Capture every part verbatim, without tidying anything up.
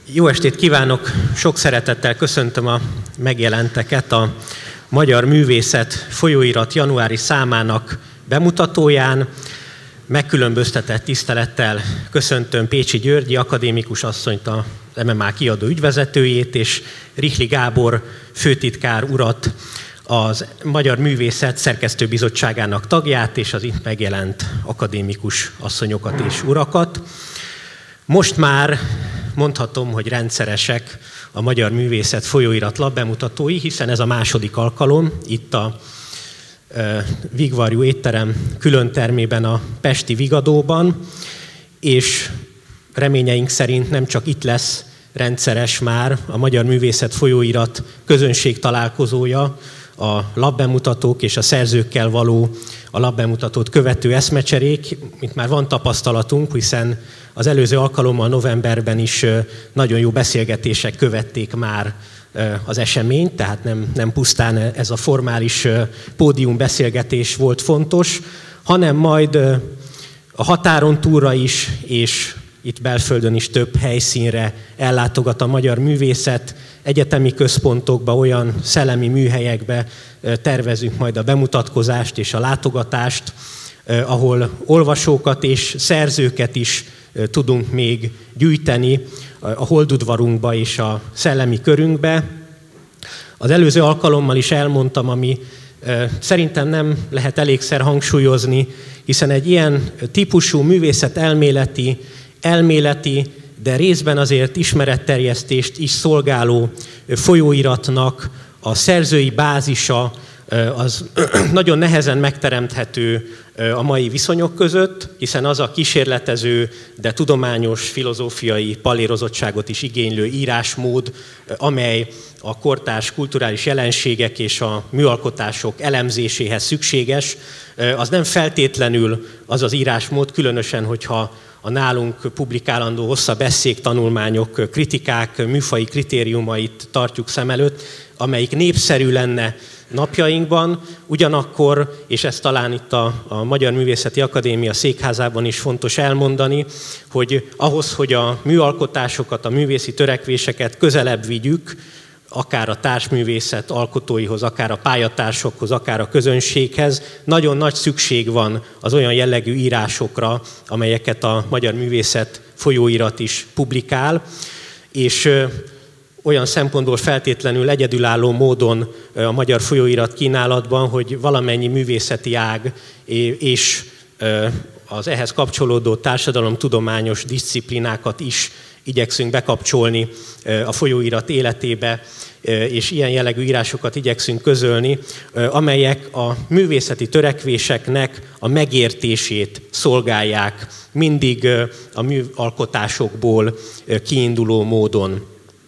Jó estét kívánok! Sok szeretettel köszöntöm a megjelenteket a Magyar Művészet folyóirat januári számának bemutatóján. Megkülönböztetett tisztelettel köszöntöm Pécsi Györgyi akadémikus asszonyt, az em em á kiadó ügyvezetőjét, és Rihli Gábor főtitkár urat, az Magyar Művészet szerkesztőbizottságának tagját, és az itt megjelent akadémikus asszonyokat és urakat. Most már mondhatom, hogy rendszeresek a Magyar Művészet folyóirat lapbemutatói, hiszen ez a második alkalom itt a e, Vigvarjú étterem külön termében a pesti Vigadóban, és reményeink szerint nem csak itt lesz rendszeres már a Magyar Művészet folyóirat közönség találkozója, a lapbemutatók és a szerzőkkel való a lapbemutatót követő eszmecserék, mint már van tapasztalatunk, hiszen az előző alkalommal novemberben is nagyon jó beszélgetések követték már az eseményt, tehát nem, nem pusztán ez a formális pódiumbeszélgetés volt fontos, hanem majd a határon túlra is, és itt belföldön is több helyszínre ellátogat a magyar művészet, egyetemi központokba, olyan szellemi műhelyekbe tervezünk majd a bemutatkozást és a látogatást, ahol olvasókat és szerzőket is tudunk még gyűjteni a holdudvarunkba és a szellemi körünkbe. Az előző alkalommal is elmondtam, ami szerintem nem lehet elégszer hangsúlyozni, hiszen egy ilyen típusú művészetelméleti, elméleti, de részben azért ismeretterjesztést is szolgáló folyóiratnak a szerzői bázisa az nagyon nehezen megteremthető a mai viszonyok között, hiszen az a kísérletező, de tudományos, filozófiai pallérozottságot is igénylő írásmód, amely a kortárs kulturális jelenségek és a műalkotások elemzéséhez szükséges, az nem feltétlenül az az írásmód, különösen, hogyha a nálunk publikálandó hosszabb esszék, tanulmányok, kritikák, műfaji kritériumait tartjuk szem előtt, amelyik népszerű lenne napjainkban, ugyanakkor, és ezt talán itt a, a Magyar Művészeti Akadémia székházában is fontos elmondani, hogy ahhoz, hogy a műalkotásokat, a művészi törekvéseket közelebb vigyük, akár a társművészet alkotóihoz, akár a pályatársokhoz, akár a közönséghez, nagyon nagy szükség van az olyan jellegű írásokra, amelyeket a Magyar Művészet folyóirat is publikál, és olyan szempontból feltétlenül egyedülálló módon a magyar folyóirat kínálatban, hogy valamennyi művészeti ág és az ehhez kapcsolódó társadalomtudományos diszciplinákat is igyekszünk bekapcsolni a folyóirat életébe, és ilyen jellegű írásokat igyekszünk közölni, amelyek a művészeti törekvéseknek a megértését szolgálják, mindig a műalkotásokból kiinduló módon.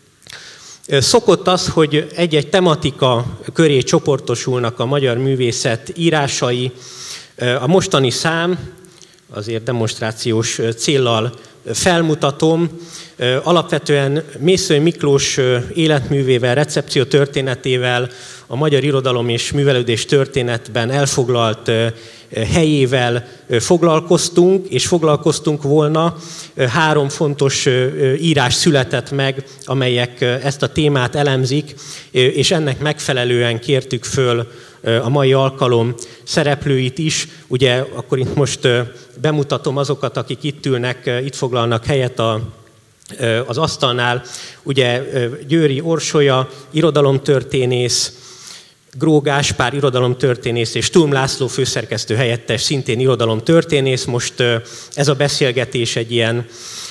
Szokott az, hogy egy-egy tematika köré csoportosulnak a magyar művészet írásai. A mostani szám, azért demonstrációs céllal felmutatom, alapvetően Mészöly Miklós életművével, recepció történetével, a magyar irodalom és művelődés történetben elfoglalt helyével foglalkoztunk, és foglalkoztunk volna. Három fontos írás született meg, amelyek ezt a témát elemzik, és ennek megfelelően kértük föl a mai alkalom szereplőit is. Ugye akkor itt most bemutatom azokat, akik itt ülnek, itt foglalnak helyet a, az asztalnál. Ugye Győri Orsolya, irodalomtörténész, Gró Gáspár irodalomtörténész és Thum László főszerkesztő helyettes, szintén irodalomtörténész. Most ez a beszélgetés egy ilyen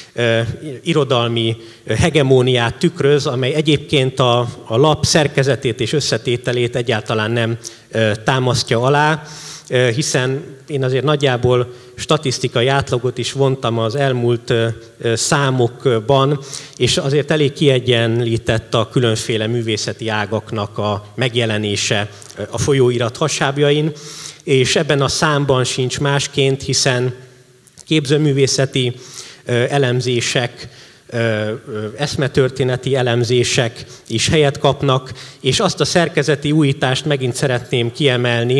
irodalmi hegemóniát tükröz, amely egyébként a, a lap szerkezetét és összetételét egyáltalán nem támasztja alá, hiszen én azért nagyjából statisztikai átlagot is vontam az elmúlt számokban, és azért elég kiegyenlített a különféle művészeti ágaknak a megjelenése a folyóirat hasábjain, és ebben a számban sincs másként, hiszen képzőművészeti elemzések, eszmetörténeti elemzések is helyet kapnak, és azt a szerkezeti újítást megint szeretném kiemelni,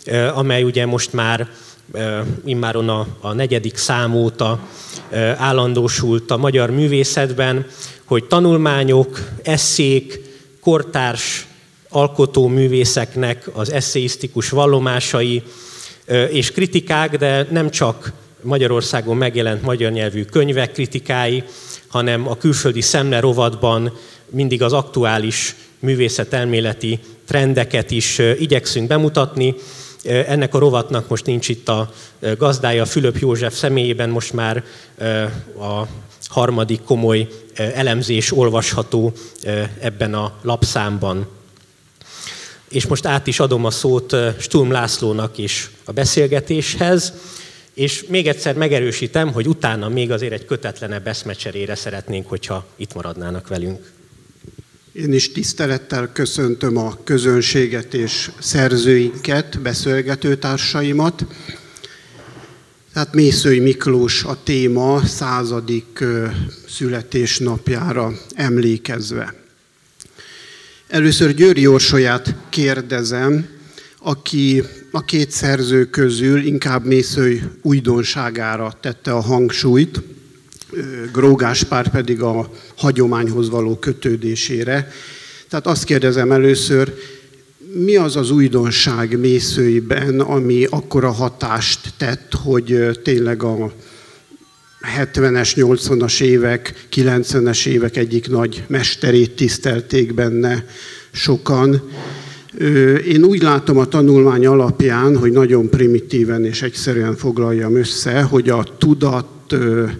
amely ugye most már immáron a, a negyedik szám óta állandósult a magyar művészetben, hogy tanulmányok, esszék, kortárs alkotóművészeknek az esszeisztikus vallomásai és kritikák, de nem csak Magyarországon megjelent magyar nyelvű könyvek kritikái, hanem a külföldi Szemle rovatban mindig az aktuális művészetelméleti trendeket is igyekszünk bemutatni. Ennek a rovatnak most nincs itt a gazdája, Fülöp József személyében, most már a harmadik komoly elemzés olvasható ebben a lapszámban. És most át is adom a szót Sturm Lászlónak is a beszélgetéshez, és még egyszer megerősítem, hogy utána még azért egy kötetlenebb eszmecserére szeretnénk, hogyha itt maradnának velünk. Én is tisztelettel köszöntöm a közönséget és szerzőinket, beszélgetőtársaimat. Tehát Mészöly Miklós a téma századik születésnapjára emlékezve. Először Győri Orsolyát kérdezem, aki a két szerző közül inkább Mészöly újdonságára tette a hangsúlyt, Gró Gáspár pedig a hagyományhoz való kötődésére. Tehát azt kérdezem először, mi az az újdonság Mészölyben, ami akkora hatást tett, hogy tényleg a hetvenes, nyolcvanas évek, kilencvenes évek egyik nagy mesterét tisztelték benne sokan. Én úgy látom a tanulmány alapján, hogy nagyon primitíven és egyszerűen foglaljam össze, hogy a tudat,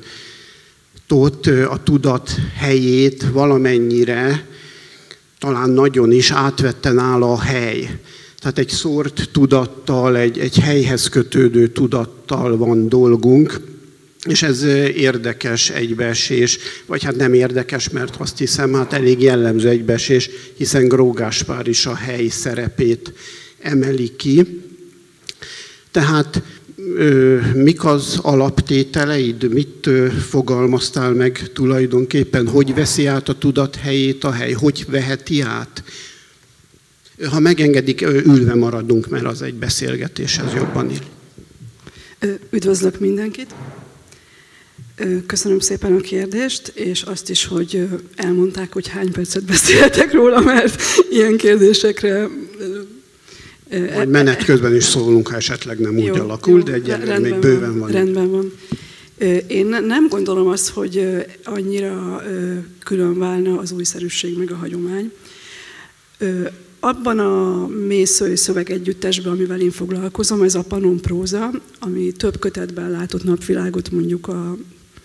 a tudat helyét valamennyire, talán nagyon is átvette nála a hely. Tehát egy szórt tudattal, egy, egy helyhez kötődő tudattal van dolgunk, és ez érdekes egybeesés, vagy hát nem érdekes, mert azt hiszem, hát elég jellemző egybeesés, hiszen Gró Gáspár is a hely szerepét emeli ki. Tehát ö, mik az alaptételeid, mit ö, fogalmaztál meg tulajdonképpen, hogy veszi át a tudat helyét a hely, hogy veheti át? Ha megengedik, ülve maradunk, mert az egy beszélgetéshez jobban ír. Üdvözlök mindenkit! Köszönöm szépen a kérdést, és azt is, hogy elmondták, hogy hány percet beszéltek róla, mert ilyen kérdésekre... Majd menet közben is szólunk, ha esetleg nem úgy jó, alakul, jó, de egyelőre még bőven van. Rendben van. Én nem gondolom azt, hogy annyira külön válna az újszerűség meg a hagyomány. Abban a Mészöly szövegegyüttesben, amivel én foglalkozom, ez a Pannon próza, ami több kötetben látott napvilágot, mondjuk a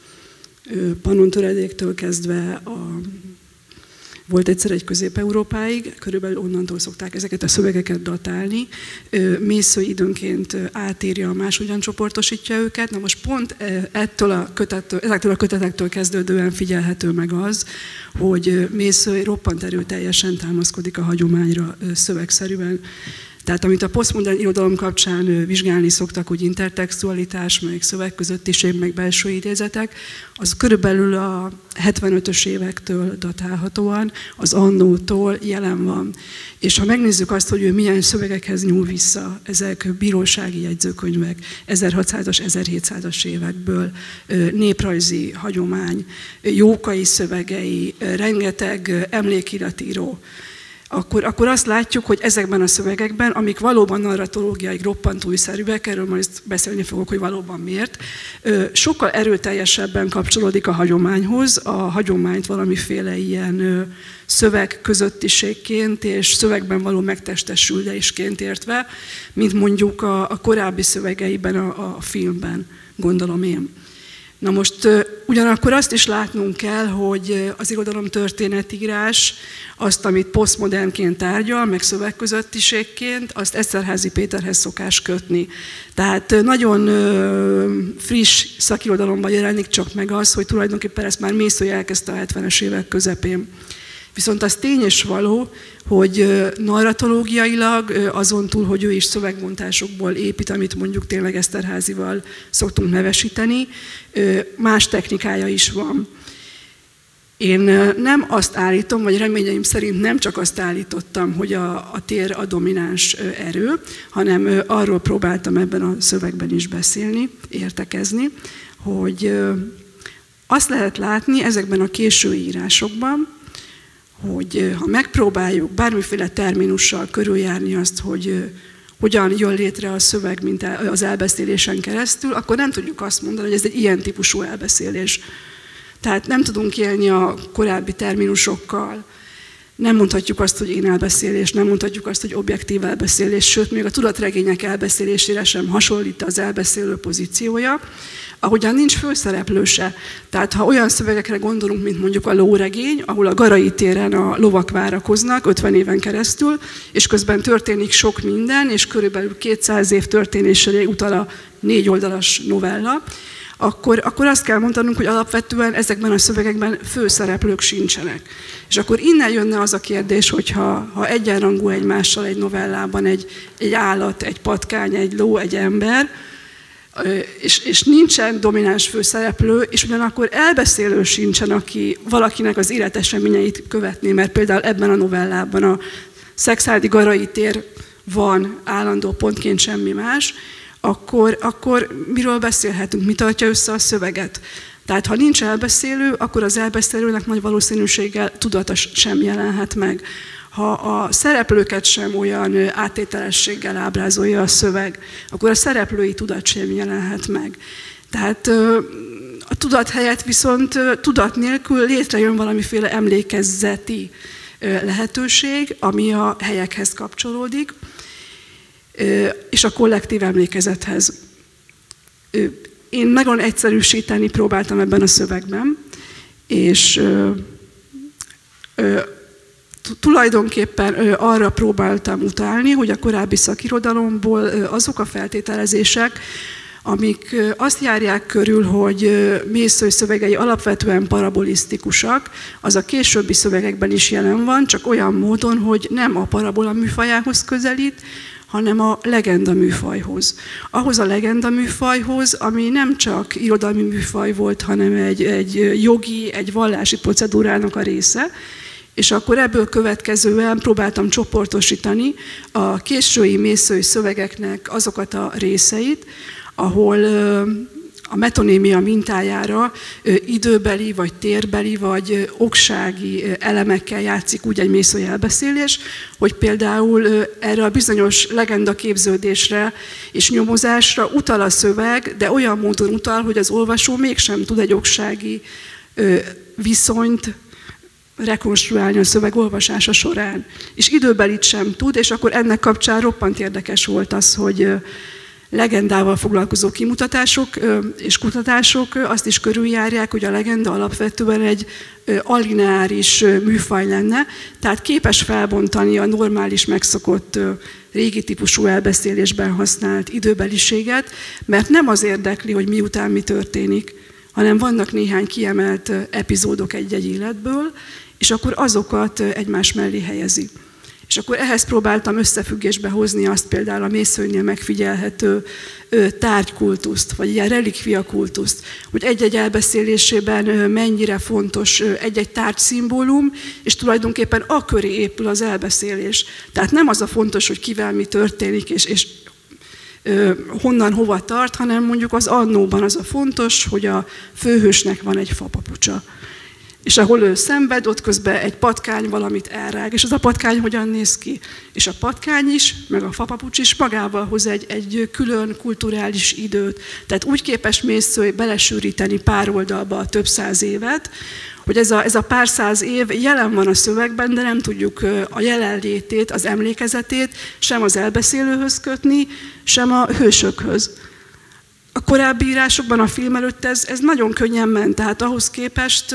Pannon töredéktől kezdve a, volt egyszer egy Közép-Európáig, körülbelül onnantól szokták ezeket a szövegeket datálni. Mészöly időnként átírja, máshogyan csoportosítja őket. Na most pont ettől a kötettől, ezektől a kötetektől kezdődően figyelhető meg az, hogy Mészöly roppant erőteljesen támaszkodik a hagyományra szövegszerűen. Tehát amit a posztmodern irodalom kapcsán vizsgálni szoktak, hogy intertextualitás, meg szövegközöttiség, meg belső idézetek, az körülbelül a hetvenötös évektől datálhatóan, az annótól jelen van. És ha megnézzük azt, hogy ő milyen szövegekhez nyúl vissza, ezek bírósági jegyzőkönyvek, ezerhatszázas, ezerhétszázas évekből, néprajzi hagyomány, jókai szövegei, rengeteg emlékiratíró, Akkor, akkor azt látjuk, hogy ezekben a szövegekben, amik valóban narratológiai roppant újszerűek, erről majd beszélni fogok, hogy valóban miért, sokkal erőteljesebben kapcsolódik a hagyományhoz, a hagyományt valamiféle ilyen szöveg közöttiségként és szövegben való megtestesülésként értve, mint mondjuk a, a korábbi szövegeiben a, a filmben, gondolom én. Na most ugyanakkor azt is látnunk kell, hogy az irodalom történetírás, azt, amit posztmodernként tárgyal, meg szövegközöttiségként, azt Eszterházy Péterhez szokás kötni. Tehát nagyon friss szakirodalomban jelenik csak meg az, hogy tulajdonképpen ezt már Mészöly elkezdte a hetvenes évek közepén. Viszont az tény és való, hogy narratológiailag azon túl, hogy ő is szövegbontásokból épít, amit mondjuk tényleg Eszterházyval szoktunk nevesíteni, más technikája is van. Én nem azt állítom, vagy reményeim szerint nem csak azt állítottam, hogy a, a tér a domináns erő, hanem arról próbáltam ebben a szövegben is beszélni, értekezni, hogy azt lehet látni ezekben a késő írásokban, hogy ha megpróbáljuk bármiféle terminussal körüljárni azt, hogy hogyan jön létre a szöveg, mint az elbeszélésen keresztül, akkor nem tudjuk azt mondani, hogy ez egy ilyen típusú elbeszélés. Tehát nem tudunk élni a korábbi terminusokkal, nem mondhatjuk azt, hogy én elbeszélés, nem mondhatjuk azt, hogy objektív elbeszélés, sőt, még a tudatregények elbeszélésére sem hasonlít az elbeszélő pozíciója, ahogyan nincs főszereplő se. Tehát ha olyan szövegekre gondolunk, mint mondjuk a Lóregény, ahol a Garai téren a lovak várakoznak ötven éven keresztül, és közben történik sok minden, és körülbelül kétszáz év történésére utal a négy oldalas novella, Akkor, akkor azt kell mondanunk, hogy alapvetően ezekben a szövegekben főszereplők sincsenek. És akkor innen jönne az a kérdés, hogy ha, ha egyenrangú egymással egy novellában egy, egy állat, egy patkány, egy ló, egy ember, és, és nincsen domináns főszereplő, és ugyanakkor elbeszélő sincsen, aki valakinek az életeseményeit követné, mert például ebben a novellában a Szekszárdi Garai tér van állandó pontként, semmi más, Akkor, akkor miről beszélhetünk, mi tartja össze a szöveget. Tehát ha nincs elbeszélő, akkor az elbeszélőnek nagy valószínűséggel tudata sem jelenhet meg. Ha a szereplőket sem olyan áttételességgel ábrázolja a szöveg, akkor a szereplői tudat sem jelenhet meg. Tehát a tudat helyett viszont tudat nélkül létrejön valamiféle emlékezeti lehetőség, ami a helyekhez kapcsolódik, és a kollektív emlékezethez. Én nagyon egyszerűsíteni próbáltam ebben a szövegben, és tulajdonképpen arra próbáltam utálni, hogy a korábbi szakirodalomból azok a feltételezések, amik azt járják körül, hogy Mészöly szövegei alapvetően parabolisztikusak, az a későbbi szövegekben is jelen van, csak olyan módon, hogy nem a parabola műfajához közelít, hanem a legenda műfajhoz. Ahhoz a legenda műfajhoz, ami nem csak irodalmi műfaj volt, hanem egy, egy jogi, egy vallási procedúrának a része, és akkor ebből következően próbáltam csoportosítani a késői Mészöly szövegeknek azokat a részeit, ahol a metonémia mintájára időbeli, vagy térbeli, vagy oksági elemekkel játszik úgy egy Mészöly elbeszélés, hogy például erre a bizonyos legenda képződésre és nyomozásra utal a szöveg, de olyan módon utal, hogy az olvasó mégsem tud egy oksági viszonyt rekonstruálni a szöveg olvasása során. És időbelit sem tud, és akkor ennek kapcsán roppant érdekes volt az, hogy legendával foglalkozó kimutatások és kutatások azt is körüljárják, hogy a legenda alapvetően egy alineáris műfaj lenne, tehát képes felbontani a normális, megszokott régi típusú elbeszélésben használt időbeliséget, mert nem az érdekli, hogy miután mi történik, hanem vannak néhány kiemelt epizódok egy-egy életből, és akkor azokat egymás mellé helyezi. És akkor ehhez próbáltam összefüggésbe hozni azt például a Mészölynél megfigyelhető tárgykultuszt, vagy ilyen relikviakultuszt, hogy egy-egy elbeszélésében mennyire fontos egy-egy tárgyszimbólum, és tulajdonképpen a köré épül az elbeszélés. Tehát nem az a fontos, hogy kivel mi történik, és, és honnan hova tart, hanem mondjuk az annóban az a fontos, hogy a főhősnek van egy fapapucsa. És ahol ő szenved, ott közben egy patkány valamit elrág, és az a patkány hogyan néz ki. És a patkány is, meg a fapapucs is magával hoz egy, egy külön kulturális időt. Tehát úgy képes Mészöly belesűríteni pár oldalba a több száz évet, hogy ez a, ez a pár száz év jelen van a szövegben, de nem tudjuk a jelenlétét, az emlékezetét sem az elbeszélőhöz kötni, sem a hősökhöz. A korábbi írásokban, a film előtt ez, ez nagyon könnyen ment, tehát ahhoz képest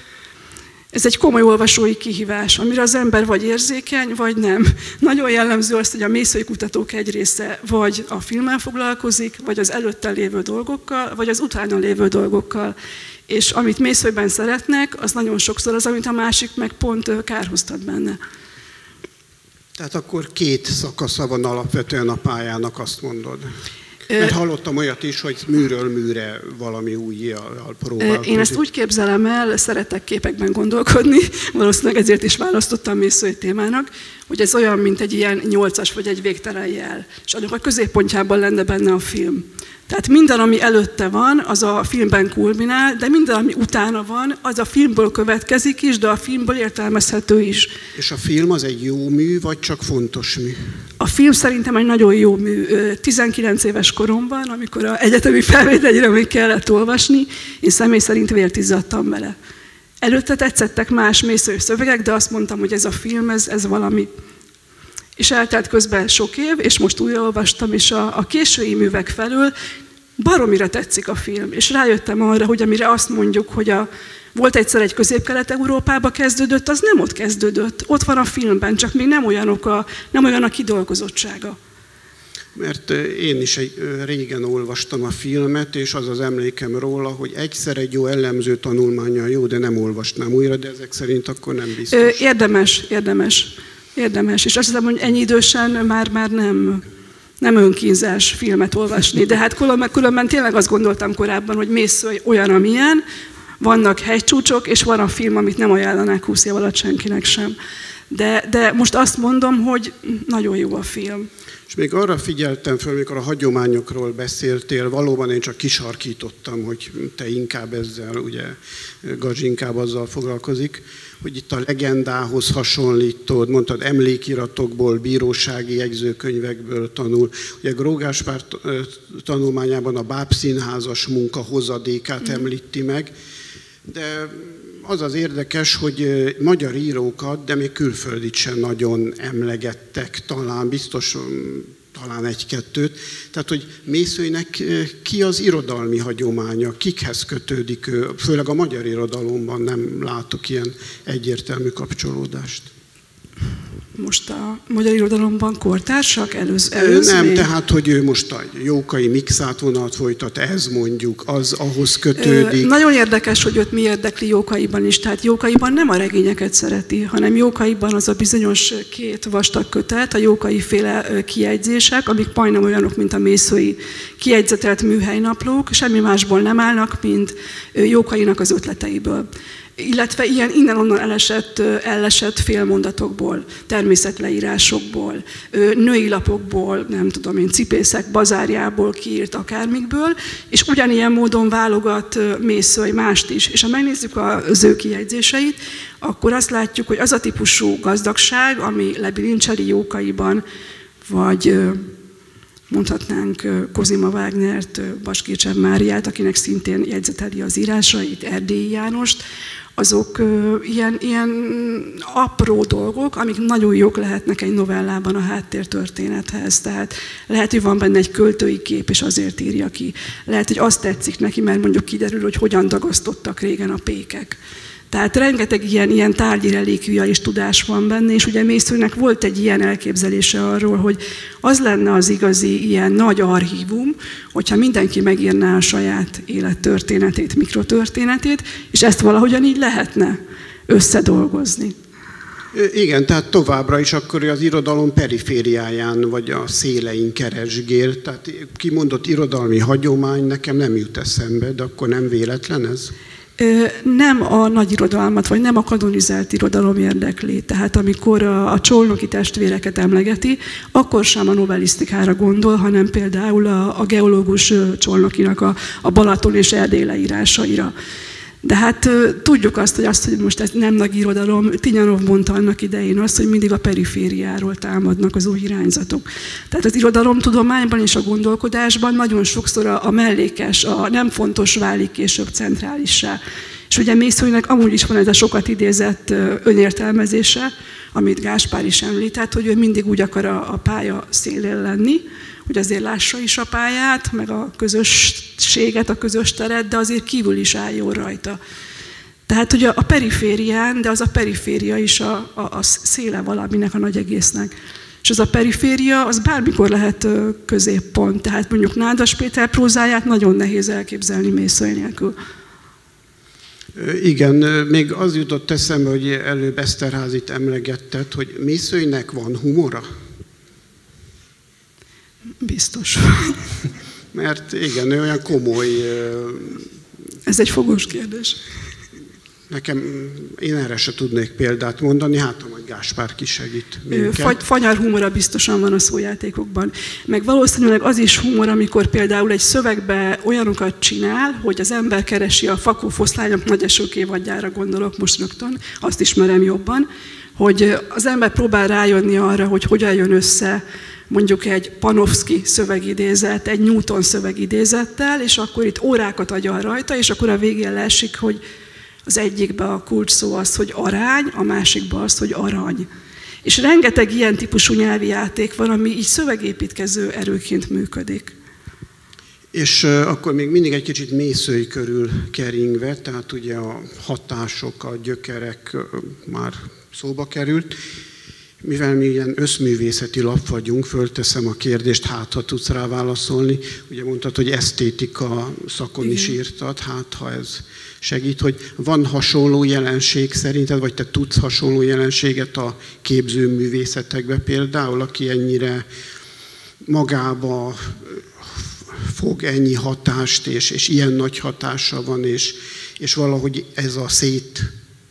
ez egy komoly olvasói kihívás, amire az ember vagy érzékeny, vagy nem. Nagyon jellemző azt, hogy a Mészöly kutatók egy része vagy a filmmel foglalkozik, vagy az előtte lévő dolgokkal, vagy az utána lévő dolgokkal. És amit Mészölyben szeretnek, az nagyon sokszor az, amit a másik meg pont kárhoztat benne. Tehát akkor két szakasza van alapvetően a pályának, azt mondod? Mert hallottam olyat is, hogy műről műre valami újjal próbálkozik. Én ezt úgy képzelem el, szeretek képekben gondolkodni, valószínűleg ezért is választottam Mészöly témának, hogy ez olyan, mint egy ilyen nyolcas vagy egy végtelen jel, és annak a középpontjában lenne benne a film. Tehát minden, ami előtte van, az a filmben kulminál, de minden, ami utána van, az a filmből következik is, de a filmből értelmezhető is. És a film az egy jó mű, vagy csak fontos mű? A film szerintem egy nagyon jó mű. tizenkilenc éves koromban, amikor az egyetemi felvételire még kellett olvasni, én személy szerint vért izzadtam vele. Előtte tetszettek más Mészöly szövegek, de azt mondtam, hogy ez a film, ez, ez valami. És eltelt közben sok év, és most újraolvastam, és a, a késői művek felől baromira tetszik a film. És rájöttem arra, hogy amire azt mondjuk, hogy a, volt egyszer egy Közép-Kelet-Európába kezdődött, az nem ott kezdődött. Ott van a filmben, csak még nem, olyanok a, nem olyan a kidolgozottsága. Mert én is egy, régen olvastam a filmet, és az az emlékem róla, hogy egyszer egy jó elemző tanulmánnyal jó, de nem olvasnám újra, de ezek szerint akkor nem biztos. Érdemes, érdemes. Érdemes, és azt hiszem, hogy ennyi idősen már, már nem, nem önkínzás filmet olvasni, de hát különben, különben tényleg azt gondoltam korábban, hogy Mészöly olyan, amilyen, vannak hegycsúcsok, és van a film, amit nem ajánlanák húsz év alatt senkinek sem. De, de most azt mondom, hogy nagyon jó a film. És még arra figyeltem föl, amikor a hagyományokról beszéltél, valóban én csak kisarkítottam, hogy te inkább ezzel, ugye Gazsi inkább azzal foglalkozik, hogy itt a legendához hasonlítod, mondtad, emlékiratokból, bírósági jegyzőkönyvekből tanul. Ugye Gróf Gáspár tanulmányában a bábszínházas munka hozadékát említi meg, de az az érdekes, hogy magyar írókat, de még külföldit sem nagyon emlegettek, talán biztos, talán egy-kettőt. Tehát, hogy Mészölynek ki az irodalmi hagyománya, kikhez kötődik ő, főleg a magyar irodalomban nem látok ilyen egyértelmű kapcsolódást. Most a magyar irodalomban kortársak, előz, előzmény? Nem, tehát, hogy ő most a Jókai Mikszát vonalat folytat, ez mondjuk, az ahhoz kötődik. Ö, nagyon érdekes, hogy őt mi érdekli Jókaiban is. Tehát Jókaiban nem a regényeket szereti, hanem Jókaiban az a bizonyos két vastag kötet, a Jókai féle kijegyzések, amik majdnem olyanok, mint a mészői kijegyzetelt műhelynaplók, semmi másból nem állnak, mint Jókainak az ötleteiből. Illetve ilyen innen-onnan elesett, elesett félmondatokból, természetleírásokból, női lapokból, nem tudom én, cipészek bazárjából kiírt akármikből, és ugyanilyen módon válogat Mészöly mást is. És ha megnézzük az ő kijegyzéseit, akkor azt látjuk, hogy az a típusú gazdagság, ami lebilincseli Jókaiban, vagy mondhatnánk Kozima Wagnert, Baskircsev Máriát, akinek szintén jegyzeteli az írásait, Erdélyi Jánost, azok ilyen, ilyen apró dolgok, amik nagyon jók lehetnek egy novellában a háttértörténethez. Tehát lehet, hogy van benne egy költői kép, és azért írja ki. Lehet, hogy azt tetszik neki, mert mondjuk kiderül, hogy hogyan dagasztottak régen a pékek. Tehát rengeteg ilyen, ilyen tárgyi relikvia és tudás van benne, és ugye Mészőnek volt egy ilyen elképzelése arról, hogy az lenne az igazi ilyen nagy archívum, hogyha mindenki megírná a saját élettörténetét, mikrotörténetét, és ezt valahogyan így lehetne összedolgozni. Igen, tehát továbbra is akkor az irodalom perifériáján vagy a szélein keresgél. Tehát kimondott irodalmi hagyomány nekem nem jut eszembe, de akkor nem véletlen ez? Nem a nagy irodalmat, vagy nem a kanonizált irodalom érdekli. Tehát amikor a, a Csolnoki testvéreket emlegeti, akkor sem a novellisztikára gondol, hanem például a, a geológus Csolnokinak a, a Balaton és Erdély leírásaira. De hát tudjuk azt, hogy, azt, hogy most ez nem nagy irodalom. Tinyanov mondta annak idején azt, hogy mindig a perifériáról támadnak az új irányzatok. Tehát az irodalomtudományban és a gondolkodásban nagyon sokszor a, a mellékes, a nem fontos válik később centrálissá. És ugye Mészőnek amúgy is van ez a sokat idézett önértelmezése, amit Gáspár is említett, hogy ő mindig úgy akar a, a pálya szélén lenni, hogy azért lássa is a pályát, meg a közösséget, a közös teret, de azért kívül is álljon rajta. Tehát ugye a periférián, de az a periféria is a, a, a széle valaminek, a nagy egésznek. És az a periféria, az bármikor lehet középpont. Tehát mondjuk Nádas Péter prózáját nagyon nehéz elképzelni Mészöly nélkül. Igen, még az jutott eszembe, hogy előbb Eszterházit emlegetted, hogy Mészölynek van humora? Biztos. Mert igen, ő olyan komoly... Ez egy fogós kérdés. Nekem, én erre se tudnék példát mondani, hát ha majd Gáspár kisegít minket. Fanyar humora biztosan van a szójátékokban. Meg valószínűleg az is humor, amikor például egy szövegbe olyanokat csinál, hogy az ember keresi a Fakó foszlányok nagy esőkévadjára, gondolok most rögtön, azt ismerem jobban, hogy az ember próbál rájönni arra, hogy hogyan jön össze mondjuk egy Panofsky szövegidézet, egy Newton szövegidézettel, és akkor itt órákat agyal rajta, és akkor a végén leesik, hogy az egyikben a kulcs szó az, hogy arány, a másikban az, hogy arany. És rengeteg ilyen típusú nyelvi játék van, ami így szövegépítkező erőként működik. És uh, akkor még mindig egy kicsit Mészöly körül keringve, tehát ugye a hatások, a gyökerek uh, már szóba került. Mivel mi ilyen összművészeti lap vagyunk, fölteszem a kérdést, hát ha tudsz rá válaszolni. Ugye mondtad, hogy esztétika szakon is írtad, hát ha ez segít, hogy van hasonló jelenség szerinted, vagy te tudsz hasonló jelenséget a képzőművészetekben például, aki ennyire magába fog ennyi hatást, és, és ilyen nagy hatása van, és, és valahogy ez a szét,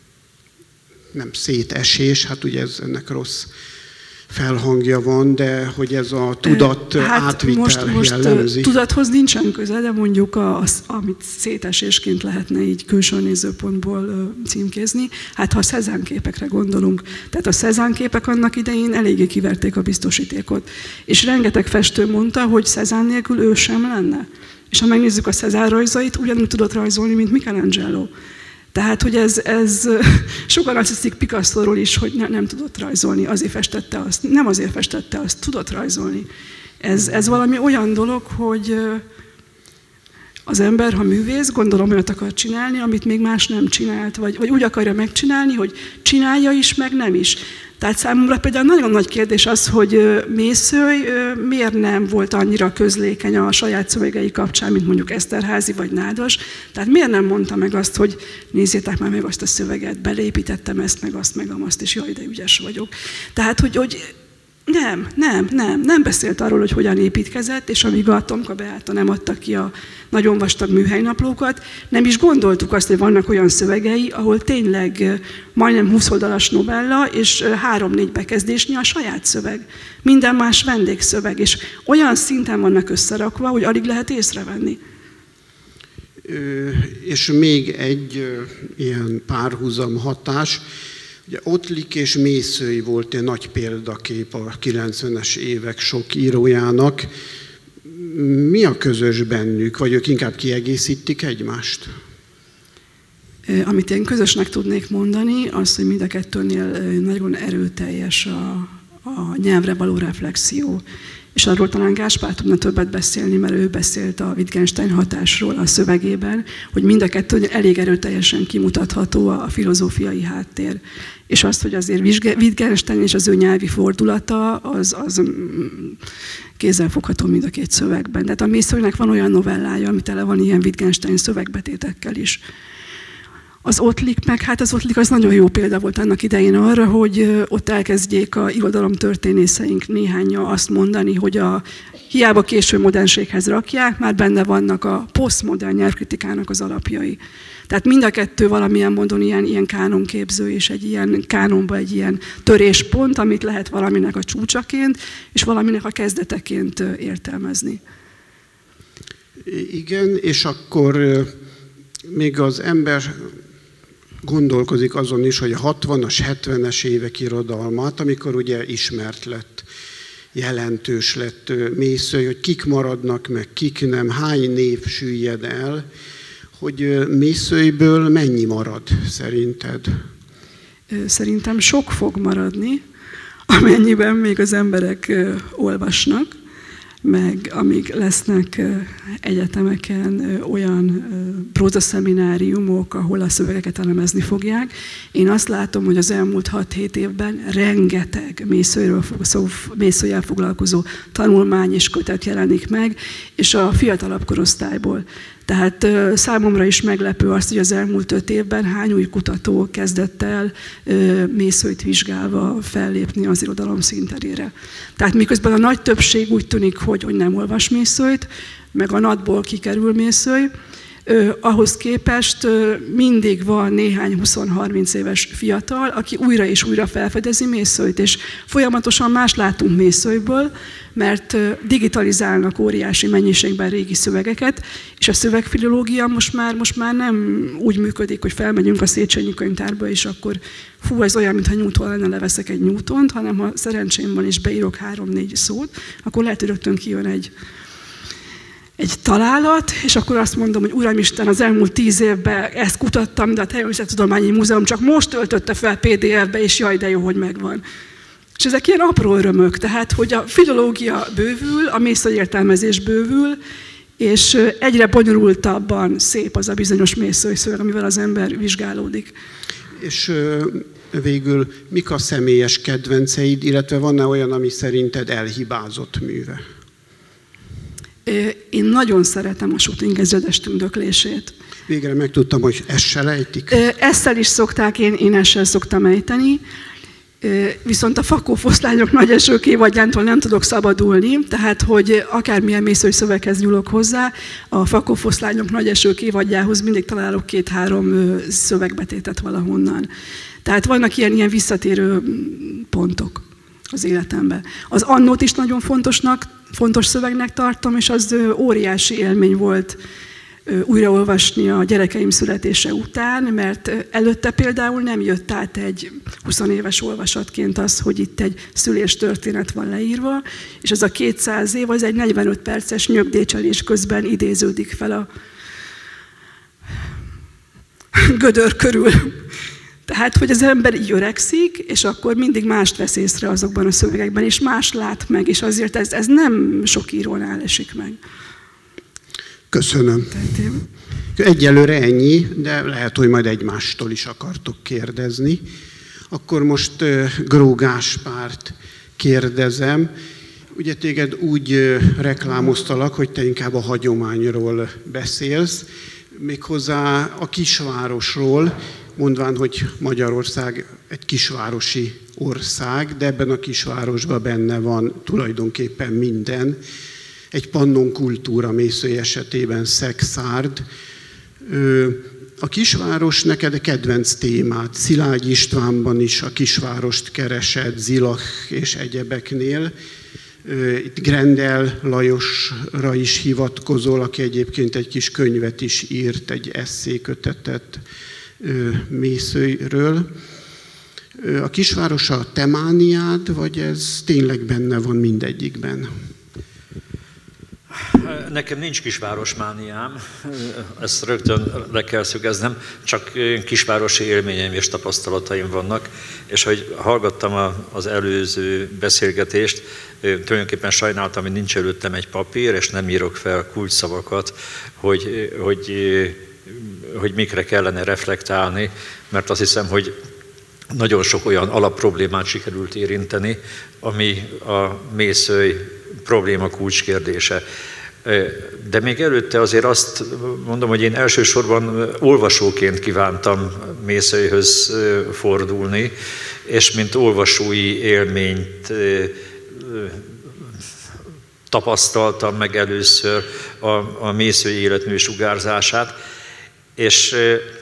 nem szétesés, hát ugye ez ennek rossz felhangja van, de hogy ez a tudat hát átvitel most, most jellemzi. Tudathoz nincsen köze, de mondjuk az, amit szétesésként lehetne így külső nézőpontból címkézni, hát ha a Cézanne képekre gondolunk, tehát a Cézanne képek annak idején eléggé kiverték a biztosítékot. És rengeteg festő mondta, hogy Cézanne nélkül ő sem lenne. És ha megnézzük a Cézanne rajzait, ugyanúgy tudott rajzolni, mint Michelangelo. Tehát, hogy ez, ez sokan azt hiszik Picasso-ról is, hogy ne, nem tudott rajzolni, azért festette azt. Nem azért festette azt, tudott rajzolni. Ez, ez valami olyan dolog, hogy az ember, ha művész, gondolom olyat akar csinálni, amit még más nem csinált, vagy, vagy úgy akarja megcsinálni, hogy csinálja is, meg nem is. Tehát számomra például nagyon nagy kérdés az, hogy Mészöly miért nem volt annyira közlékeny a saját szövegei kapcsán, mint mondjuk Eszterházy vagy Nádas. Tehát miért nem mondta meg azt, hogy nézzétek már meg azt a szöveget, beleépítettem ezt, meg azt, meg azt, és jaj, de ügyes vagyok. Tehát, hogy, hogy nem, nem, nem, nem beszélt arról, hogy hogyan építkezett, és amíg a Tomka Beáta nem adta ki a nagyon vastag műhelynaplókat, nem is gondoltuk azt, hogy vannak olyan szövegei, ahol tényleg majdnem húsz oldalas novella, és három-négy bekezdésnyi a saját szöveg. Minden más vendégszöveg, és olyan szinten vannak összerakva, hogy alig lehet észrevenni. Ö, és még egy ö, ilyen párhuzam hatás. Ugye Ottlik és Mészöly volt egy nagy példakép a kilencvenes évek sok írójának. Mi a közös bennük, vagy ők inkább kiegészítik egymást? Amit én közösnek tudnék mondani, az, hogy mind a kettőnél nagyon erőteljes a, a nyelvre való reflexió. És arról talán Gáspár tudna többet beszélni, mert ő beszélt a Wittgenstein hatásról a szövegében, hogy mind a kettő elég erőteljesen kimutatható a filozófiai háttér. És azt, hogy azért Wittgenstein és az ő nyelvi fordulata, az, az kézzelfogható mind a két szövegben. Tehát a Mészölynek van olyan novellája, ami tele van ilyen Wittgenstein szövegbetétekkel is. Az Ottlik meg, hát az Ottlik az nagyon jó példa volt annak idején arra, hogy ott elkezdjék a irodalomtörténészeink néhányan azt mondani, hogy a hiába késő modernséghez rakják, már benne vannak a posztmodern nyelvkritikának az alapjai. Tehát mind a kettő valamilyen módon ilyen, ilyen kánonképző, és egy ilyen kánonba egy ilyen töréspont, amit lehet valaminek a csúcsaként, és valaminek a kezdeteként értelmezni. Igen, és akkor még az ember gondolkozik azon is, hogy a hatvanas, hetvenes évek irodalmát, amikor ugye ismert lett, jelentős lett Mészöly, hogy kik maradnak meg, kik nem, hány név süllyed el, hogy Mészölyből mennyi marad szerinted? Szerintem sok fog maradni, amennyiben még az emberek olvasnak, meg amíg lesznek egyetemeken olyan prózaszemináriumok, ahol a szövegeket elemezni fogják. Én azt látom, hogy az elmúlt hat-hét évben rengeteg Mészöllyel foglalkozó tanulmány és kötet jelenik meg, és a fiatalabb korosztályból. Tehát számomra is meglepő azt, hogy az elmúlt öt évben hány új kutató kezdett el Mészölyt vizsgálva fellépni az irodalom színterére. Tehát miközben a nagy többség úgy tűnik, hogy, hogy nem olvas Mészölyt, meg a nadból kikerül Mészöly. Uh, ahhoz képest uh, mindig van néhány húsz-harminc éves fiatal, aki újra és újra felfedezi Mészölyt, és folyamatosan más látunk Mészölyből, mert uh, digitalizálnak óriási mennyiségben régi szövegeket, és a szövegfilológia most már, most már nem úgy működik, hogy felmegyünk a Széchenyi könyvtárba, és akkor fú, ez olyan, mintha Newton lenne, leveszek egy Newtont, hanem ha szerencsém van, és beírok három-négy szót, akkor lehet, hogy rögtön kijön egy egy találat, és akkor azt mondom, hogy Uramisten, az elmúlt tíz évben ezt kutattam, de a Természettudományi Múzeum csak most töltötte fel pé dé ef-be, és jaj, de jó, hogy megvan. És ezek ilyen apró örömök, tehát, hogy a filológia bővül, a mészöly értelmezés bővül, és egyre bonyolultabban szép az a bizonyos mészöly szöveg, amivel az ember vizsgálódik. És végül mik a személyes kedvenceid, illetve van-e olyan, ami szerinted elhibázott műve? Én nagyon szeretem a shooting ezredes tündöklését. Végre megtudtam, hogy ezt se lejtik. Esszel is szokták, én, én essel szoktam ejteni. Viszont a Fakó-foszlányok nagy esők évadjántól nem tudok szabadulni, tehát hogy akármilyen mészöly szöveghez nyúlok hozzá, a Fakó-foszlányok nagy esők évadjához mindig találok két-három szövegbetétet valahonnan. Tehát vannak ilyen, ilyen visszatérő pontok az életemben. Az Annót is nagyon fontosnak, fontos szövegnek tartom, és az óriási élmény volt újraolvasni a gyerekeim születése után, mert előtte például nem jött át egy húsz éves olvasatként az, hogy itt egy szüléstörténet van leírva, és ez a kétszáz év, az egy negyvenöt perces nyögdécselés közben idéződik fel a gödör körül. Tehát, hogy az ember így öregszik, és akkor mindig mást vesz észre azokban a szövegekben, és más lát meg, és azért ez, ez nem sok írónál esik meg. Köszönöm. Egyelőre ennyi, de lehet, hogy majd egymástól is akartok kérdezni. Akkor most uh, Gró Gáspárt kérdezem. Ugye téged úgy uh, reklámoztalak, hogy te inkább a hagyományról beszélsz, méghozzá a kisvárosról, mondván, hogy Magyarország egy kisvárosi ország, de ebben a kisvárosban benne van tulajdonképpen minden. Egy pannon kultúra Mészöly esetében Szexárd. A kisváros neked kedvenc témát, Szilágy Istvánban is a kisvárost keresed, Zilach és egyebeknél. Itt Grendel Lajosra is hivatkozol, aki egyébként egy kis könyvet is írt, egy esszékötetet Mészölyről. A kisváros a te mániád, vagy ez tényleg benne van mindegyikben? Nekem nincs kisvárosmániám, ezt rögtön le kell szögeznem, csak kisvárosi élményeim és tapasztalataim vannak, és hogy hallgattam az előző beszélgetést, tulajdonképpen sajnáltam, hogy nincs előttem egy papír, és nem írok fel kulcsszavakat, hogy, hogy, hogy mikre kellene reflektálni, mert azt hiszem, hogy nagyon sok olyan alapproblémát sikerült érinteni, ami a Mészöly probléma kulcskérdése. De még előtte azért azt mondom, hogy én elsősorban olvasóként kívántam Mészölyhöz fordulni, és mint olvasói élményt tapasztaltam meg először a, a Mészöly életmű sugárzását, és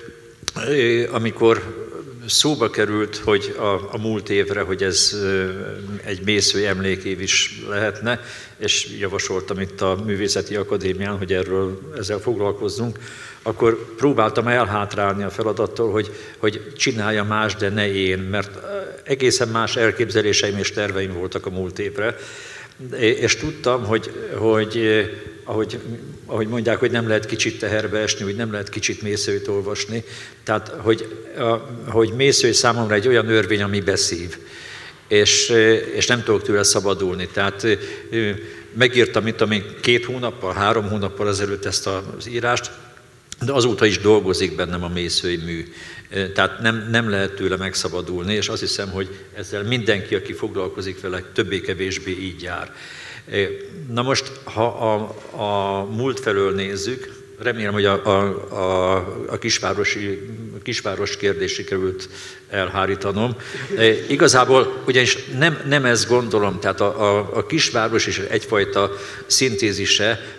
amikor szóba került, hogy a, a múlt évre, hogy ez egy Mészöly emlékév is lehetne, és javasoltam itt a Művészeti Akadémián, hogy erről ezzel foglalkozzunk, akkor próbáltam elhátrálni a feladattól, hogy, hogy csinálja más, de ne én, mert egészen más elképzeléseim és terveim voltak a múlt évre, és tudtam, hogy, hogy ahogy, ahogy mondják, hogy nem lehet kicsit teherbe esni, hogy nem lehet kicsit Mészölyt olvasni. Tehát, hogy, hogy Mészöly számomra egy olyan örvény, ami beszív, és, és nem tudok tőle szabadulni. Tehát megírtam itt, amíg két hónappal, három hónappal ezelőtt ezt az írást, de azóta is dolgozik bennem a Mészöly mű. Tehát nem, nem lehet tőle megszabadulni, és azt hiszem, hogy ezzel mindenki, aki foglalkozik vele, többé-kevésbé így jár. Na most, ha a, a múlt felől nézzük, remélem, hogy a, a, a, a kisvárosi, kisváros kérdés sikerült elhárítanom. E, igazából ugyanis nem, nem ezt gondolom, tehát a, a, a kisváros is egyfajta szintézise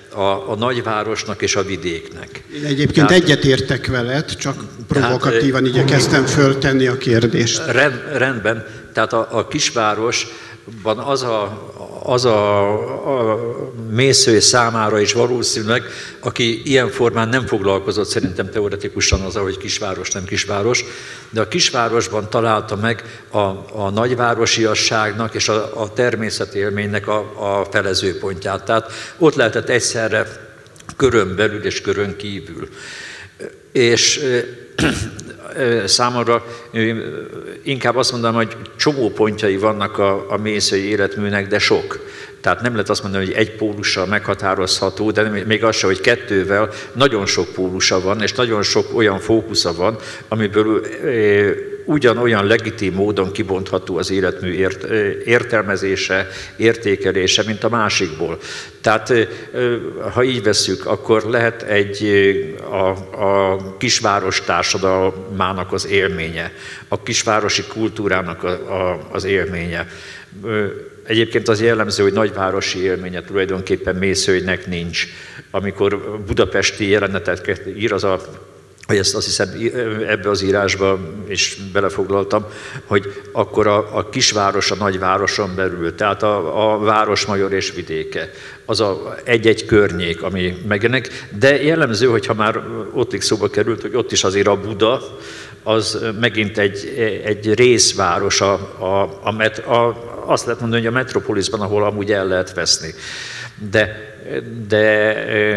a, a nagyvárosnak és a vidéknek. Én egyébként tehát, egyetértek veled, csak provokatívan tehát, igyekeztem föltenni a kérdést. Rend, rendben, tehát a, a kisvárosban az a, az a, a mészői számára is valószínűleg, aki ilyen formán nem foglalkozott szerintem teoretikusan azzal, hogy kisváros, nem kisváros, de a kisvárosban találta meg a, a nagyvárosiasságnak és a, a természetélménynek a, a felezőpontját. Tehát ott lehetett egyszerre körön belül és körön kívül. És számomra inkább azt mondanám, hogy csomó pontjai vannak a, a mészői életműnek, de sok. Tehát nem lehet azt mondani, hogy egy pólussal meghatározható, de még az sem, hogy kettővel nagyon sok pólusa van, és nagyon sok olyan fókusza van, amiből e, ugyanolyan legitim módon kibontható az életmű ért, értelmezése, értékelése, mint a másikból. Tehát e, ha így vesszük, akkor lehet egy a, a kisváros társadalmának az élménye, a kisvárosi kultúrának a, a, az élménye. Egyébként az jellemző, hogy nagyvárosi élménye tulajdonképpen mészőinek nincs. Amikor budapesti jelenetet ír, az a, hogy ezt azt hiszem ebbe az írásba is belefoglaltam, hogy akkor a, a kisváros a nagyvároson belül, tehát a, a városmajor és vidéke, az a egy-egy környék, ami megjelenik, de jellemző, hogyha már ott szóba került, hogy ott is azért a Buda, az megint egy, egy részváros, a, a, a, met, a, azt lehet mondani, hogy a metropoliszban, ahol amúgy el lehet veszni. De, de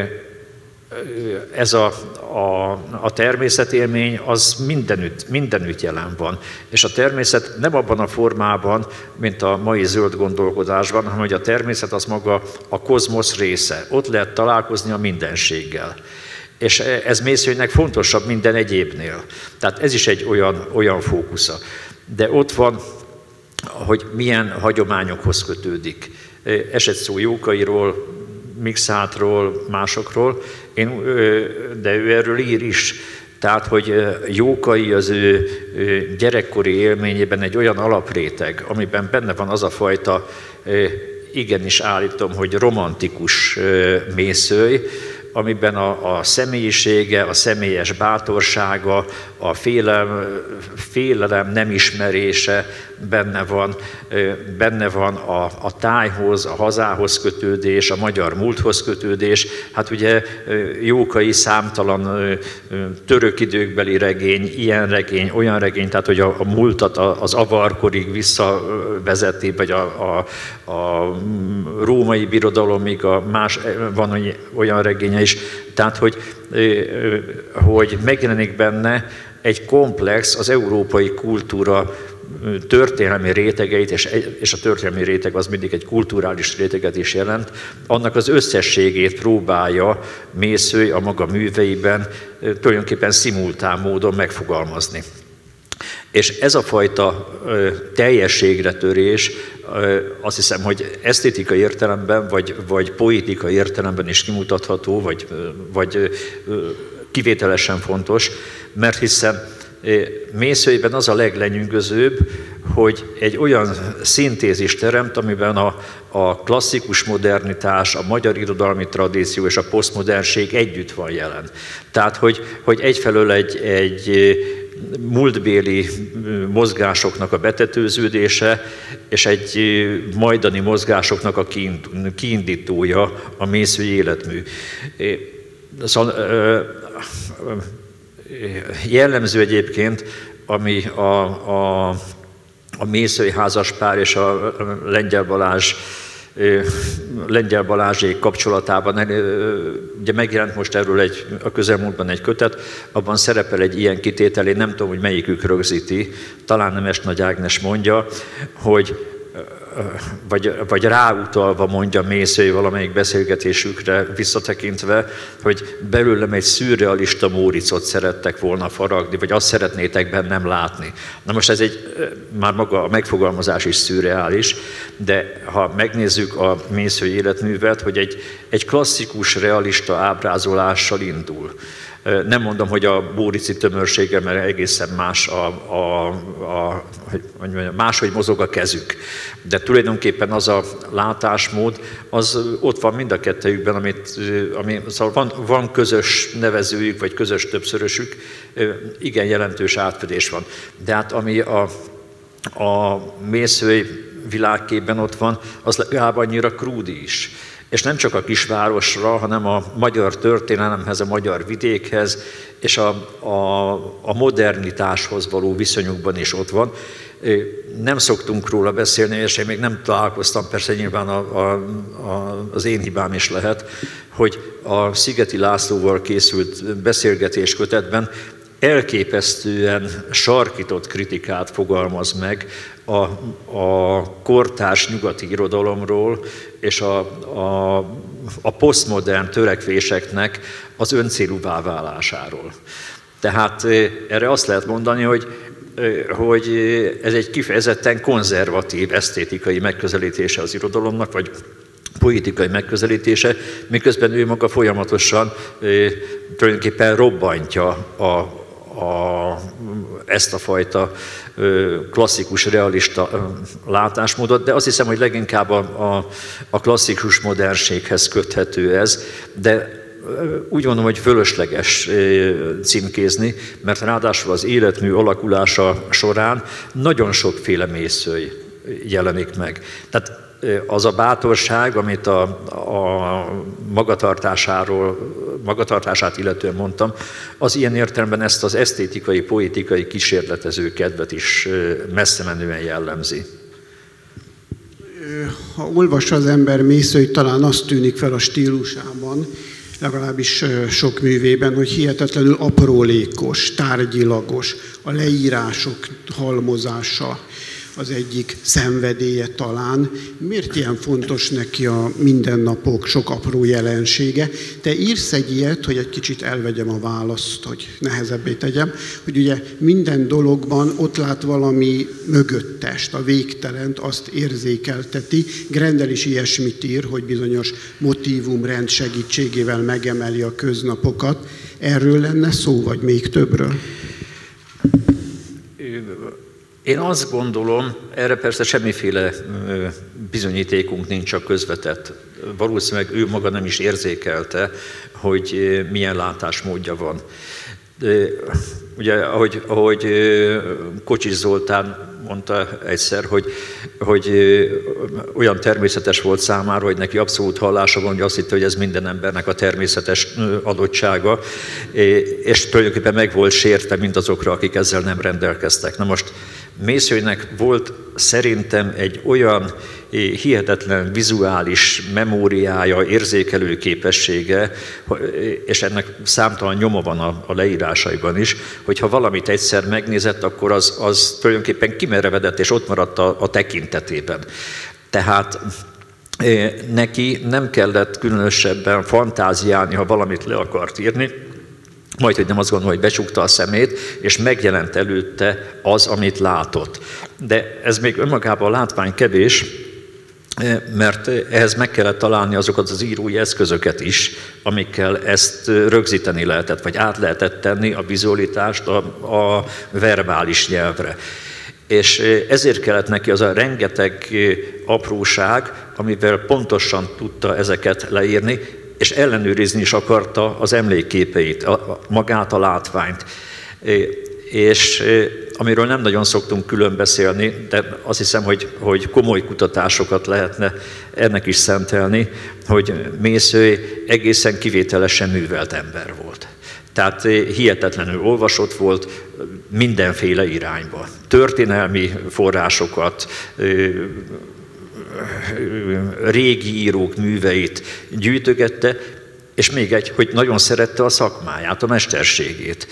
ez a, a, a természetélmény az mindenütt, mindenütt jelen van. És a természet nem abban a formában, mint a mai zöld gondolkodásban, hanem hogy a természet az maga a kozmosz része. Ott lehet találkozni a mindenséggel. És ez mészőinek fontosabb minden egyébnél. Tehát ez is egy olyan, olyan fókusza. De ott van, hogy milyen hagyományokhoz kötődik. Esett szó Jókairól, Mikszáthról, másokról, én, de ő erről ír is. Tehát, hogy Jókai az ő gyerekkori élményében egy olyan alapréteg, amiben benne van az a fajta, igenis állítom, hogy romantikus mészői, amiben a, a személyisége, a személyes bátorsága, a félelem, félelem nem ismerése benne van, benne van a, a tájhoz, a hazához kötődés, a magyar múlthoz kötődés. Hát ugye Jókai számtalan török időkbeli regény, ilyen regény, olyan regény, tehát hogy a, a múltat az avarkorig visszavezeti, vagy a, a, a római birodalomig, a más, van olyan regénye is. Tehát, hogy, hogy megjelenik benne egy komplex, az európai kultúra történelmi rétegeit, és, és a történelmi réteg az mindig egy kulturális réteget is jelent, annak az összességét próbálja Mészői a maga műveiben tulajdonképpen szimultán módon megfogalmazni. És ez a fajta ö, teljességre törés, ö, azt hiszem, hogy esztétikai értelemben, vagy, vagy poetikai értelemben is kimutatható, vagy, vagy ö, kivételesen fontos, mert hiszen ö, Mészőiben az a leglenyűgözőbb, hogy egy olyan szintézis teremt, amiben a, a klasszikus modernitás, a magyar irodalmi tradíció és a posztmodernség együtt van jelen. Tehát, hogy, hogy egyfelől egy, egy múltbéli mozgásoknak a betetőződése, és egy majdani mozgásoknak a kiindítója a mészői életmű. Szóval jellemző egyébként, ami a, a, a mészői házaspár és a Lengyel Balázs Lengyel Balázsék kapcsolatában, ugye megjelent most erről egy, a közelmúltban egy kötet, abban szerepel egy ilyen kitétel, én nem tudom, hogy melyikük rögzíti, talán Nemes Nagy Ágnes mondja, hogy vagy, vagy ráutalva mondja Mészői valamelyik beszélgetésükre visszatekintve, hogy belőlem egy szürrealista Móricot szerettek volna faragni, vagy azt szeretnétek bennem látni. Na most ez egy, már maga a megfogalmazás is szürreális, de ha megnézzük a Mészői életművet, hogy egy, egy klasszikus realista ábrázolással indul. Nem mondom, hogy a Bórici tömörsége, mert egészen más a, a, a, hogy mondjam, máshogy mozog a kezük. De tulajdonképpen az a látásmód, az ott van mind a kettejükben, amit, ami, szóval van, van közös nevezőjük, vagy közös többszörösük, igen jelentős átfedés van. De hát ami a, a mészői világképben ott van, az legalább annyira krúdi is. És nem csak a kisvárosra, hanem a magyar történelemhez, a magyar vidékhez, és a, a, a modernitáshoz való viszonyukban is ott van. Nem szoktunk róla beszélni, és én még nem találkoztam, persze nyilván a, a, a, az én hibám is lehet, hogy a Szigeti Lászlóval készült beszélgetéskötetben elképesztően sarkított kritikát fogalmaz meg a, a kortárs nyugati irodalomról és a, a, a posztmodern törekvéseknek az öncélúvá válásáról. Tehát erre azt lehet mondani, hogy, hogy ez egy kifejezetten konzervatív, esztétikai megközelítése az irodalomnak, vagy politikai megközelítése, miközben ő maga folyamatosan tulajdonképpen robbantja a A, ezt a fajta ö, klasszikus, realista ö, látásmódot, de azt hiszem, hogy leginkább a, a, a klasszikus modernséghez köthető ez, de ö, úgy gondolom, hogy fölösleges ö, címkézni, mert ráadásul az életmű alakulása során nagyon sokféle mészői jelenik meg. Tehát az a bátorság, amit a, a magatartásáról, magatartását illetően mondtam, az ilyen értelemben ezt az esztétikai, poetikai kísérletező kedvet is messze menően jellemzi. Ha olvassa az ember Mészőit, talán azt tűnik fel a stílusában, legalábbis sok művében, hogy hihetetlenül aprólékos, tárgyilagos, a leírások halmozása az egyik szenvedélye talán. Miért ilyen fontos neki a mindennapok sok apró jelensége? Te írsz egy ilyet, hogy egy kicsit elvegyem a választ, hogy nehezebbé tegyem, hogy ugye minden dologban ott lát valami mögöttest, a végtelent, azt érzékelteti. Grendel is ilyesmit ír, hogy bizonyos motívumrend segítségével megemeli a köznapokat. Erről lenne szó, vagy még többről? Én azt gondolom, erre persze semmiféle bizonyítékunk nincs, csak közvetett. Valószínűleg ő maga nem is érzékelte, hogy milyen látásmódja van. Ugye, ahogy, ahogy Kocsis Zoltán mondta egyszer, hogy, hogy olyan természetes volt számára, hogy neki abszolút hallása van, hogy azt hitte, hogy ez minden embernek a természetes adottsága, és tulajdonképpen meg volt sértve mindazokra, akik ezzel nem rendelkeztek. Na most Mészőinek volt szerintem egy olyan hihetetlen vizuális memóriája, érzékelő képessége, és ennek számtalan nyoma van a, a leírásaiban is, hogyha valamit egyszer megnézett, akkor az, az tulajdonképpen kimerevedett, és ott maradt a, a tekintetében. Tehát neki nem kellett különösebben fantáziálni, ha valamit le akart írni, majd, hogy nem azt gondolom, hogy becsukta a szemét, és megjelent előtte az, amit látott. De ez még önmagában a látvány kevés, mert ehhez meg kellett találni azokat az írói eszközöket is, amikkel ezt rögzíteni lehetett, vagy át lehetett tenni a vizualitást a, a verbális nyelvre. És ezért kellett neki az a rengeteg apróság, amivel pontosan tudta ezeket leírni, és ellenőrizni is akarta az emlékképeit, a, magát a látványt. És amiről nem nagyon szoktunk külön beszélni, de azt hiszem, hogy, hogy komoly kutatásokat lehetne ennek is szentelni, hogy Mészői egészen kivételesen művelt ember volt. Tehát hihetetlenül olvasott volt mindenféle irányba. Történelmi forrásokat, régi írók műveit gyűjtögette, és még egy, hogy nagyon szerette a szakmáját, a mesterségét.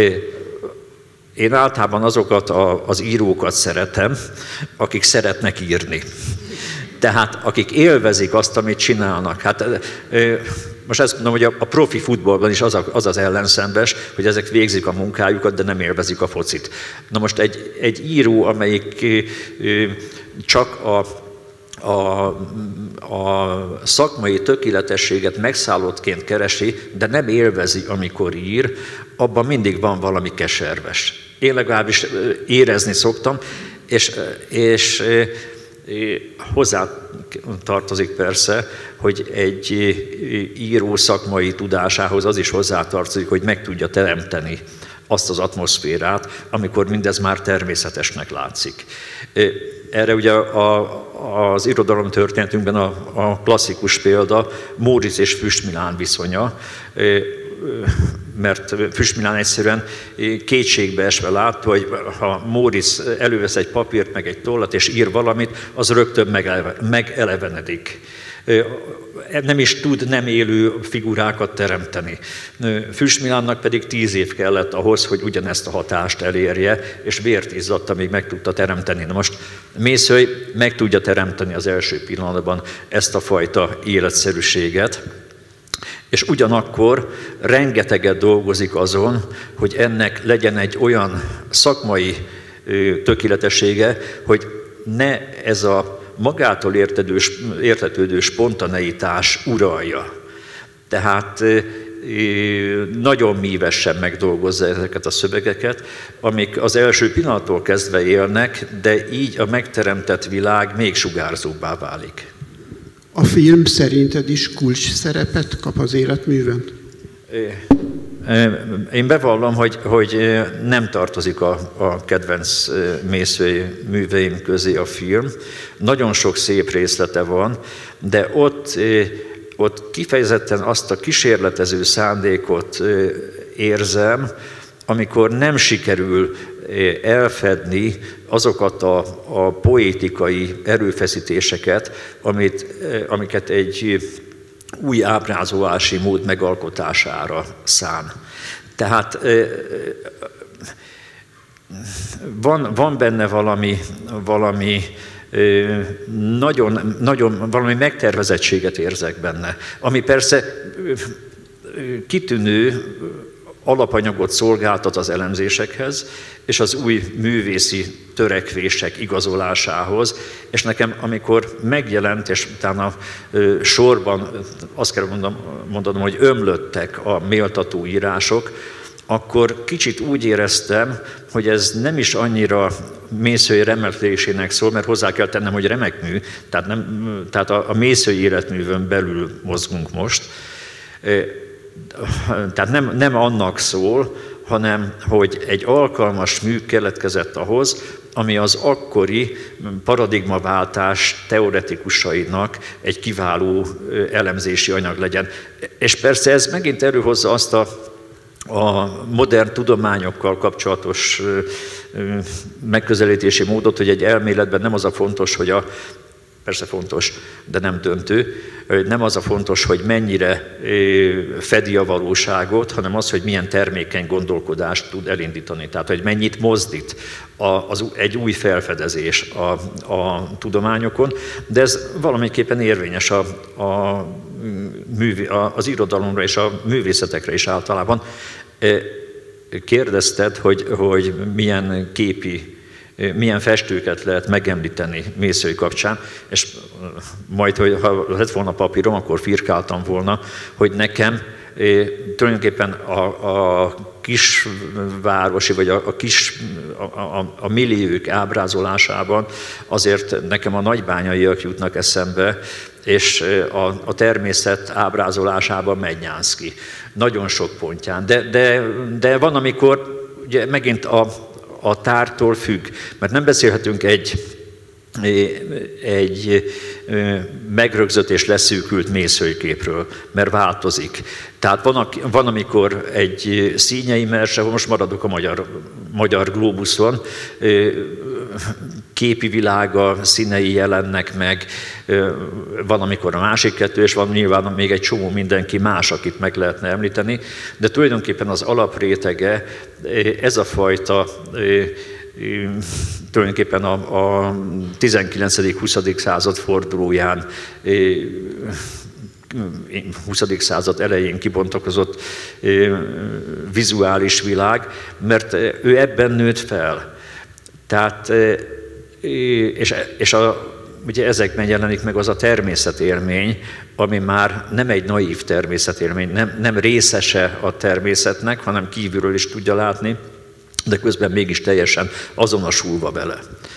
Én általában azokat a, az írókat szeretem, akik szeretnek írni. Tehát akik élvezik azt, amit csinálnak. Hát most azt mondom, hogy a profi futballban is az, a, az az ellenszembes, hogy ezek végzik a munkájukat, de nem élvezik a focit. Na most egy, egy író, amelyik csak a a, a szakmai tökéletességet megszállottként keresi, de nem élvezi, amikor ír, abban mindig van valami keserves. Én legalábbis érezni szoktam, és, és hozzá tartozik persze, hogy egy író szakmai tudásához az is hozzátartozik, hogy meg tudja teremteni azt az atmoszférát, amikor mindez már természetesnek látszik. Erre ugye a, a, az irodalomtörténetünkben a, a klasszikus példa Móricz és Füst-Milán viszonya, mert Füst-Milán egyszerűen kétségbe esve látta, hogy ha Móricz elővesz egy papírt, meg egy tollat, és ír valamit, az rögtön megeleve, megelevenedik. Nem is tud nem élő figurákat teremteni. Füst-Milánnak pedig tíz év kellett ahhoz, hogy ugyanezt a hatást elérje, és vért izzadt, amíg meg tudta teremteni. Na most Mészöly meg tudja teremteni az első pillanatban ezt a fajta életszerűséget, és ugyanakkor rengeteget dolgozik azon, hogy ennek legyen egy olyan szakmai tökéletessége, hogy ne ez a magától értetődő, értetődő spontaneitás uralja. Tehát nagyon mívesen megdolgozza ezeket a szövegeket, amik az első pillanattól kezdve élnek, de így a megteremtett világ még sugárzóbbá válik. A film szerinted is kulcs szerepet kap az életműven? Én bevallom, hogy, hogy nem tartozik a, a kedvenc Mészöly műveim közé a film. Nagyon sok szép részlete van, de ott, ott kifejezetten azt a kísérletező szándékot érzem, amikor nem sikerül elfedni azokat a, a poétikai erőfeszítéseket, amit, amiket egy új ábrázolási mód megalkotására szán. Tehát van, van benne valami, valami nagyon, nagyon, valami megtervezettséget érzek benne, ami persze kitűnő alapanyagot szolgáltat az elemzésekhez, és az új művészi törekvések igazolásához, és nekem, amikor megjelent, és utána ö, sorban azt kell mondanom, mondanom, hogy ömlöttek a méltató írások, akkor kicsit úgy éreztem, hogy ez nem is annyira Mészöly remeklésének szól, mert hozzá kell tennem, hogy remek mű, tehát, nem, tehát a, a Mészöly életművön belül mozgunk most. Tehát nem, nem annak szól, hanem hogy egy alkalmas mű keletkezett ahhoz, ami az akkori paradigmaváltás teoretikusainak egy kiváló elemzési anyag legyen. És persze ez megint előhozza azt a, a modern tudományokkal kapcsolatos megközelítési módot, hogy egy elméletben nem az a fontos, hogy a persze fontos, de nem döntő. Nem az a fontos, hogy mennyire fedi a valóságot, hanem az, hogy milyen termékeny gondolkodást tud elindítani. Tehát, hogy mennyit mozdít az, egy új felfedezés a, a tudományokon. De ez valamiképpen érvényes a, a, az irodalomra és a művészetekre is általában. Kérdezted, hogy, hogy milyen képi milyen festőket lehet megemlíteni Mészöly kapcsán, és majd, hogy ha lett volna papírom, akkor firkáltam volna, hogy nekem tulajdonképpen a, a kisvárosi, vagy a, a kis, a, a, a milliók ábrázolásában azért nekem a nagybányaiak jutnak eszembe, és a, a természet ábrázolásában Mednyánszky. Nagyon sok pontján. De, de, de van, amikor ugye megint a a tártól függ, mert nem beszélhetünk egy, egy megrögzött és leszűkült Mészölyképről, mert változik. Tehát van, van amikor egy Színyei Merse, most maradok a magyar, magyar glóbuszon, képi világa, színei jelennek meg, van amikor a másik kettő, és van nyilván még egy csomó mindenki más, akit meg lehetne említeni, de tulajdonképpen az alaprétege ez a fajta tulajdonképpen a, a tizenkilencedik-huszadik század fordulóján, huszadik század elején kibontakozott vizuális világ, mert ő ebben nőtt fel. Tehát, és, és a ugye ezekben jelenik meg az a természetélmény, ami már nem egy naív természetélmény, nem, nem részese a természetnek, hanem kívülről is tudja látni, de közben mégis teljesen azonosulva vele.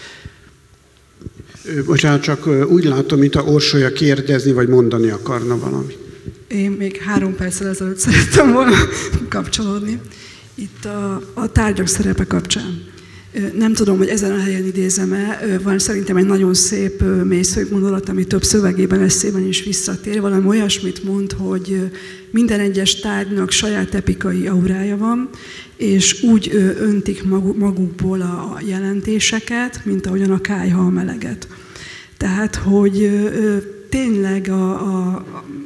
Bocsánat, csak úgy látom, mint a Orsolya kérdezni, vagy mondani akarna valamit. Én még három perccel ezelőtt szerettem volna kapcsolódni. Itt a, a tárgyak szerepe kapcsán. Nem tudom, hogy ezen a helyen idézem-e, van szerintem egy nagyon szép mélyszög gondolat, ami több szövegében, eszében is visszatér. Valami olyasmit mond, hogy minden egyes tárgynak saját epikai aurája van, és úgy öntik magukból a jelentéseket, mint ahogyan a kályha a meleget. Tehát, hogy tényleg a, a,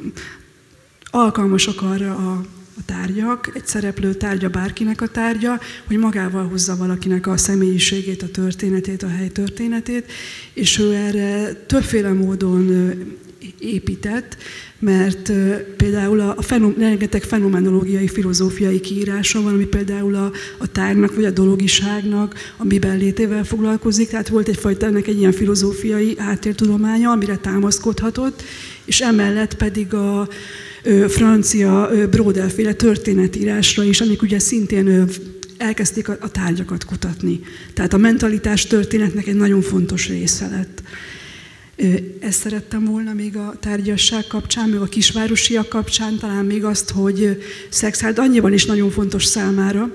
alkalmasak arra a a tárgyak, egy szereplő tárgya bárkinek a tárgya, hogy magával hozza valakinek a személyiségét, a történetét, a hely történetét, és ő erre többféle módon épített, mert például a fenom, rengeteg fenomenológiai, filozófiai kiírása van, ami például a, a tárgynak vagy a dologiságnak a miben létével foglalkozik, tehát volt egyfajta ennek egy ilyen filozófiai háttértudománya, amire támaszkodhatott, és emellett pedig a francia Braudel-féle történetírásra is, amik ugye szintén elkezdték a tárgyakat kutatni. Tehát a mentalitás történetnek egy nagyon fontos része lett. Ezt szerettem volna még a tárgyasság kapcsán, meg a kisvárosiak kapcsán, talán még azt, hogy Szekszárd annyiban is nagyon fontos számára,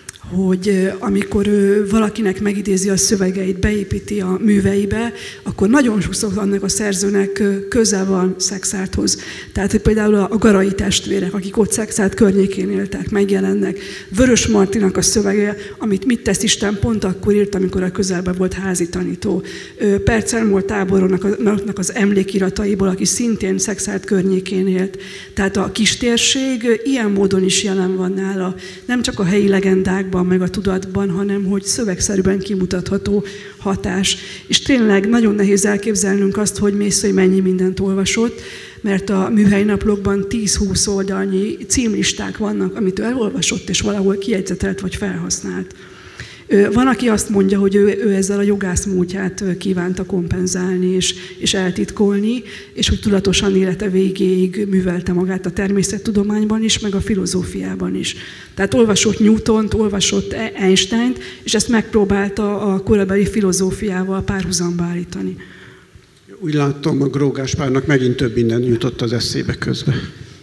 hogy amikor ő valakinek megidézi a szövegeit, beépíti a műveibe, akkor nagyon sokszor annak a szerzőnek köze van Szekszárdhoz. Tehát, hogy például a Garai testvérek, akik ott Szekszárd környékén éltek, megjelennek. Vörös Martinak a szövege, amit Mit tesz Isten, pont akkor írt, amikor a közelben volt házi tanító. Percelmol tábornak az emlékirataiból, aki szintén Szekszárd környékén élt. Tehát a kistérség ilyen módon is jelen van nála. Nem csak a helyi legendákban, meg a tudatban, hanem hogy szövegszerűen kimutatható hatás. És tényleg nagyon nehéz elképzelnünk azt, hogy Mészöly mennyi mindent olvasott, mert a műhelynaplókban tíz-húsz oldalnyi címlisták vannak, amit ő elolvasott, és valahol kiegyzetelt vagy felhasznált. Van, aki azt mondja, hogy ő, ő ezzel a jogász múltját kívánta kompenzálni és, és eltitkolni, és hogy tudatosan élete végéig művelte magát a természettudományban is, meg a filozófiában is. Tehát olvasott Newtont, olvasott Einsteint, és ezt megpróbálta a korabeli filozófiával párhuzamba állítani. Úgy látom, a Gróf Gáspárnak megint több minden jutott az eszébe közben.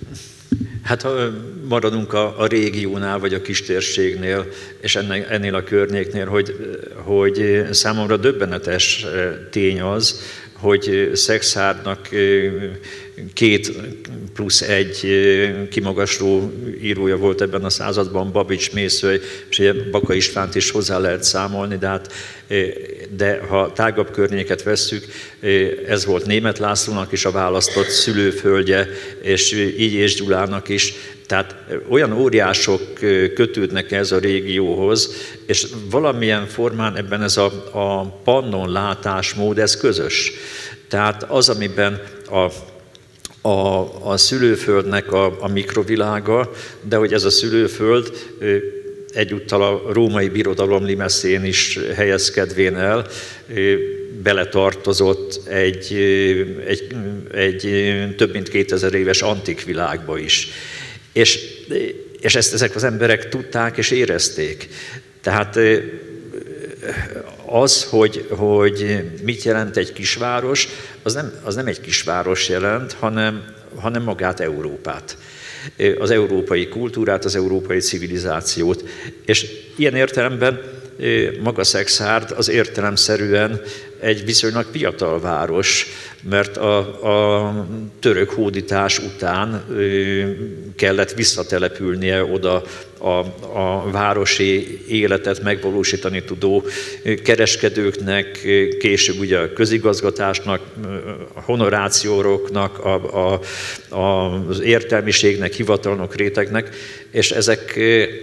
Hát ha maradunk a, a régiónál, vagy a kistérségnél, és ennél, ennél a környéknél, hogy, hogy számomra döbbenetes tény az, hogy Szekszárdnak két plusz egy kimagasló írója volt ebben a században, Babics, Mészöly, és ugye Baka Istvánt is hozzá lehet számolni, de, hát, de ha tágabb környéket vesszük, ez volt Németh Lászlónak is a választott szülőföldje, és Illyés Gyulának is. Tehát olyan óriások kötődnek ez a régióhoz, és valamilyen formán ebben ez a, a pannon látásmód, ez közös. Tehát az, amiben a A, a szülőföldnek a, a mikrovilága, de hogy ez a szülőföld egyúttal a római birodalom limeszén is helyezkedvén el, beletartozott egy, egy, egy több mint kétezer éves antik világba is. És, és ezt ezek az emberek tudták és érezték. Tehát az, hogy, hogy mit jelent egy kisváros, az nem, az nem egy kisváros jelent, hanem, hanem magát Európát. Az európai kultúrát, az európai civilizációt. És ilyen értelemben maga Szekszárd az értelemszerűen egy viszonylag fiatal város, mert a, a török hódítás után kellett visszatelepülnie oda a, a városi életet megvalósítani tudó kereskedőknek, később ugye a közigazgatásnak, a honorációroknak, a, a, a, az értelmiségnek, hivatalnok rétegnek, és ezek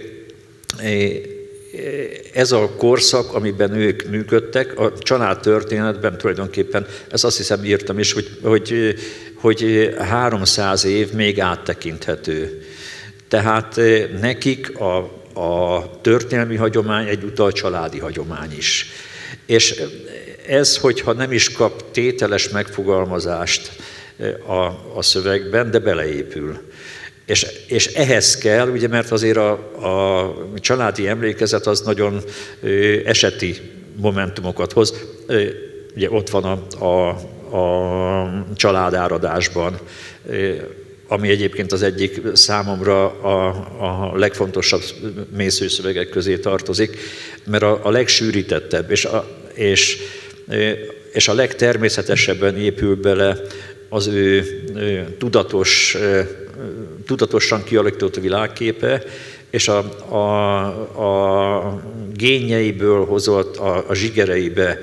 ez a korszak, amiben ők működtek, a családtörténetben tulajdonképpen, ezt azt hiszem írtam is, hogy, hogy, hogy háromszáz év még áttekinthető. Tehát nekik a, a történelmi hagyomány egyúttal a családi hagyomány is. És ez, hogyha nem is kap tételes megfogalmazást a, a szövegben, de beleépül. És, és ehhez kell, ugye, mert azért a, a családi emlékezet az nagyon eseti momentumokat hoz. Ugye ott van a, a, a családáradásban, ami egyébként az egyik számomra a, a legfontosabb mészői szövegek közé tartozik, mert a, a legsűrítettebb és a, és, és a legtermészetesebben épül bele az ő tudatos, tudatosan kialakított világképe, és a, a, a génjeiből hozott, a, a zsigereibe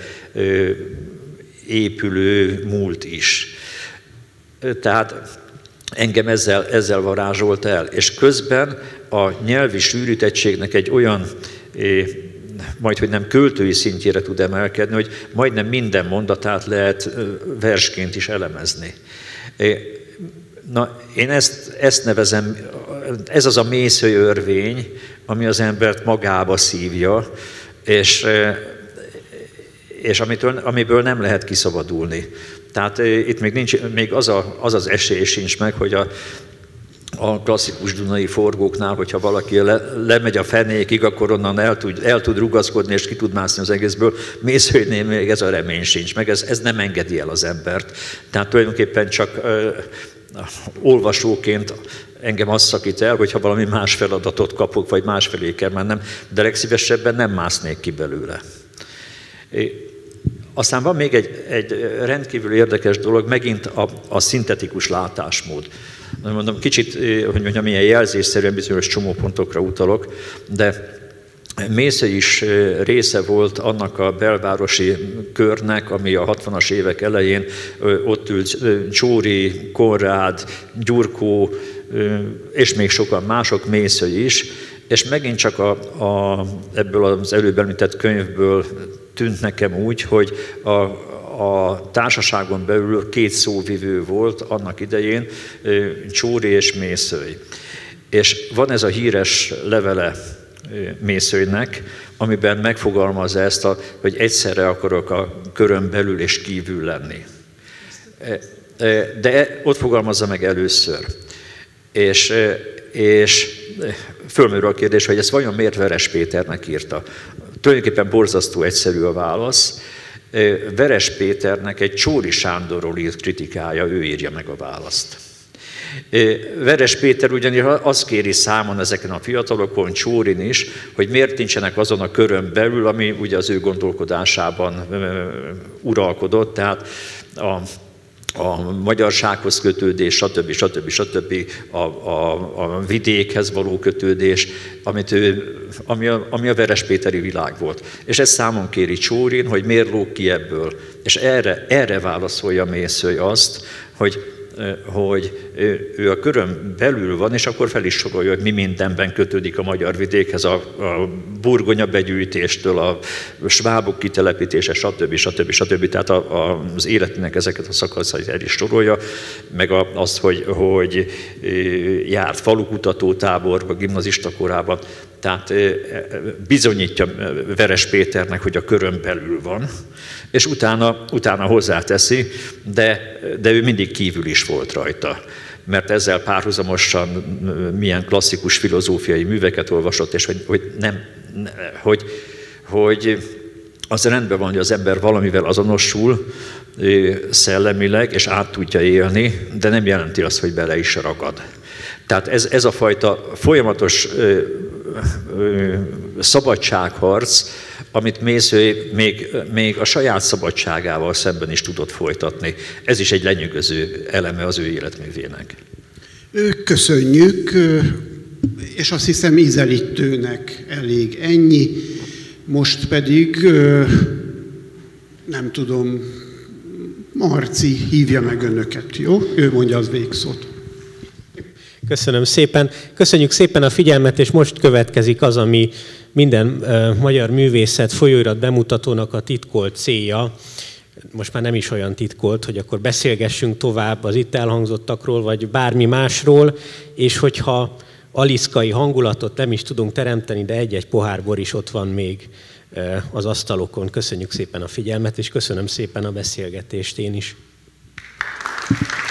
épülő múlt is. Tehát engem ezzel, ezzel varázsolt el, és közben a nyelvi sűrítettségnek egy olyan, majd hogy nem költői szintjére tud emelkedni, hogy majdnem minden mondatát lehet versként is elemezni. Na, én ezt, ezt nevezem, ez az a mészői örvény, ami az embert magába szívja, és, és amitől, amiből nem lehet kiszabadulni. Tehát itt még, nincs, még az, a, az az esély sincs meg, hogy a, a klasszikus dunai forgóknál, hogyha valaki le, lemegy a fenékig, akkor onnan el tud, el tud rugaszkodni, és ki tud mászni az egészből. Mészőnél még ez a remény sincs meg, ez, ez nem engedi el az embert. Tehát tulajdonképpen csak ö, olvasóként engem azt szakít el, hogyha valami más feladatot kapok, vagy másfelé kell mennem, de legszívesebben nem másznék ki belőle. Aztán van még egy, egy rendkívül érdekes dolog, megint a, a szintetikus látásmód. Mondom, kicsit, hogy mondjam, milyen jelzésszerűen bizonyos csomópontokra utalok, de Mészöly is része volt annak a belvárosi körnek, ami a hatvanas évek elején ott ült Csóri, Konrád, Gyurkó, és még sokan mások, Mészöly is, és megint csak a, a, ebből az előbb említett könyvből tűnt nekem úgy, hogy a, a társaságon belül két szóvivő volt annak idején, Csóri és Mészöly. És van ez a híres levele Mészölynek, amiben megfogalmazza ezt, a, hogy egyszerre akarok a körön belül és kívül lenni. De ott fogalmazza meg először. És, és fölmerül a kérdés, hogy ezt vajon miért Veres Péternek írta. Tulajdonképpen borzasztó egyszerű a válasz. Veres Péternek egy Csóri Sándorról írt kritikája, ő írja meg a választ. Veres Péter ugyanis azt kéri számon ezeken a fiatalokon, Csórin is, hogy miért nincsenek azon a körön belül, ami ugye az ő gondolkodásában uralkodott, tehát a a magyarsághoz kötődés, stb. stb. stb. A, a, a vidékhez való kötődés, amit ő, ami, a, ami a Verespéteri világ volt. És ezt számon kéri Csórin, hogy miért lóg ki ebből. És erre, erre válaszolja Mészöly azt, hogy hogy ő a körön belül van, és akkor fel is sorolja, hogy mi mindenben kötődik a magyar vidékhez, a, a burgonya begyűjtéstől, a svábok kitelepítése, stb. stb. stb. Tehát a, a, az életének ezeket a szakaszait el is sorolja, meg a, azt, hogy, hogy járt falukutató táborba, gimnazista korában. Tehát bizonyítja Veres Péternek, hogy a körön belül van, és utána, utána hozzáteszi, de, de ő mindig kívül is volt rajta. Mert ezzel párhuzamosan milyen klasszikus filozófiai műveket olvasott, és hogy, hogy, nem, hogy, hogy az rendben van, hogy az ember valamivel azonosul szellemileg, és át tudja élni, de nem jelenti azt, hogy bele is ragad. Tehát ez, ez a fajta folyamatos ö, ö, szabadságharc, amit Mészöly még, még a saját szabadságával szemben is tudott folytatni. Ez is egy lenyűgöző eleme az ő életművének. Köszönjük, és azt hiszem ízelítőnek elég ennyi. Most pedig, nem tudom, Marci hívja meg önöket, jó? Ő mondja az végszót. Köszönöm szépen. Köszönjük szépen a figyelmet, és most következik az, ami minden uh, magyar művészet folyóirat bemutatónak a titkolt célja. Most már nem is olyan titkolt, hogy akkor beszélgessünk tovább az itt elhangzottakról, vagy bármi másról, és hogyha aliszkai hangulatot nem is tudunk teremteni, de egy-egy pohár bor is ott van még az asztalokon. Köszönjük szépen a figyelmet, és köszönöm szépen a beszélgetést én is.